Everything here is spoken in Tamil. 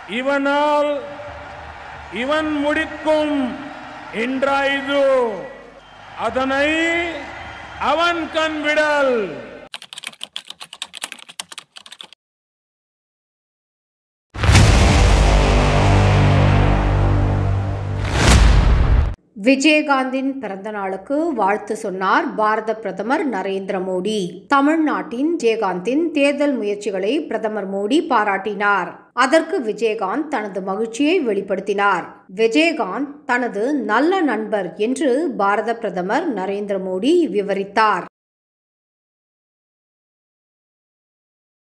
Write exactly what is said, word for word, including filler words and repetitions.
இவனால் இவன் முடிக்கும் இன்றாய்து அதனை அவன் கண் விடல். விஜயகாந்தின் பிறந்த நாளுக்கு வாழ்த்து சொன்னார் பாரத பிரதமர் நரேந்திர மோடி. தமிழ்நாட்டின் விஜயகாந்தின் தேர்தல் முயற்சிகளை பிரதமர் மோடி பாராட்டினார். அதற்கு விஜயகாந்த் தனது மகிழ்ச்சியை வெளிப்படுத்தினார். விஜயகாந்த் தனது நல்ல நண்பர் என்று பாரத பிரதமர் நரேந்திர மோடி விவரித்தார்.